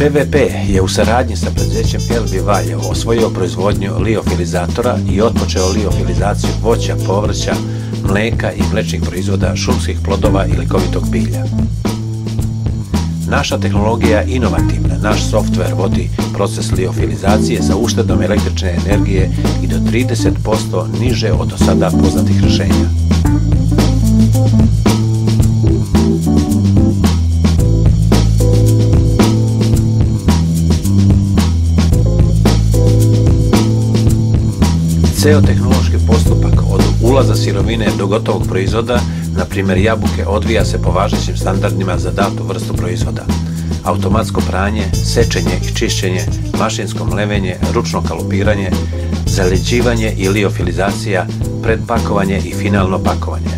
PVP je u saradnji sa preduzećem LB Valjevo osvojio proizvodnju liofilizatora i otpočeo liofilizaciju voća, povrća, mleka i mlečnih proizvoda, šumskih plodova i lekovitog bilja. Naša tehnologija je inovativna, naš softver vodi proces liofilizacije sa uštedom električne energije i do 30% niže od do sada poznatih rješenja. Ceo tehnološki postupak od ulaza sirovine do gotovog proizvoda, na primjer jabuke, odvija se po važećim standardima za datu vrstu proizvoda. Automatsko pranje, sečenje i čišćenje, mašinsko mlevenje, ručno kalupiranje, zaleđivanje i liofilizacija, predpakovanje i finalno pakovanje.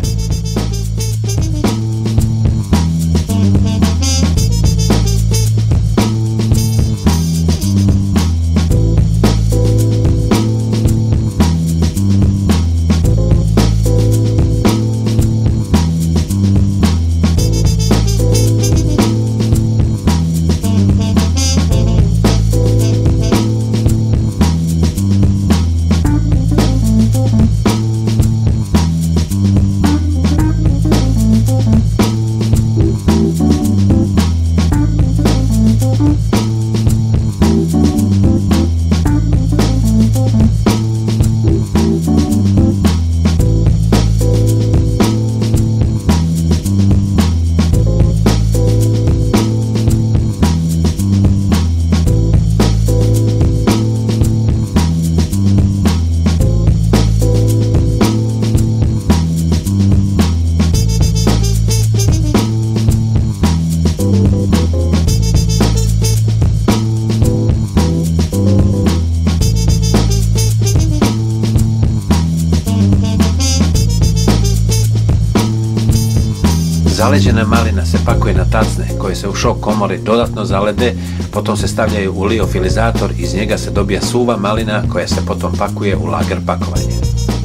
Zaleđena malina se pakuje na tacne koje se u šok komori dodatno zalede, potom se stavljaju u liofilizator, iz njega se dobija suva malina koja se potom pakuje u lager pakovanje.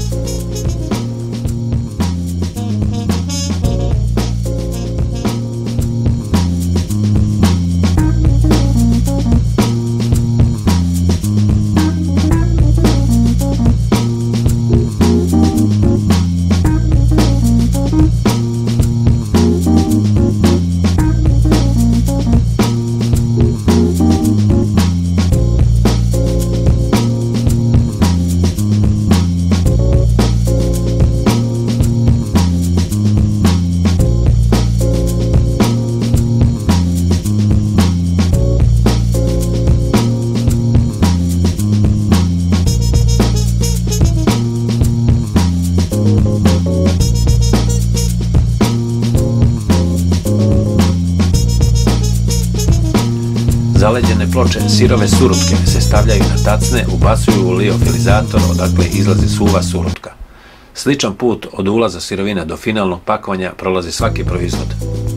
Zaleđene ploče sirove surutke se stavljaju na tacne, ubacuju u liofilizator odakle izlazi suva surutka. Sličan put od ulaza sirovina do finalnog pakovanja prolazi svaki proizvod.